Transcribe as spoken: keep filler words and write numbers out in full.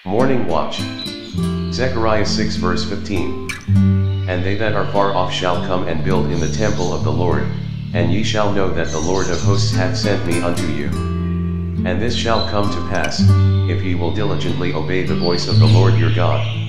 Morning Watch. Zechariah six verse fifteen. And they that are far off shall come and build in the temple of the Lord, and ye shall know that the Lord of hosts hath sent me unto you. And this shall come to pass, if ye will diligently obey the voice of the Lord your God.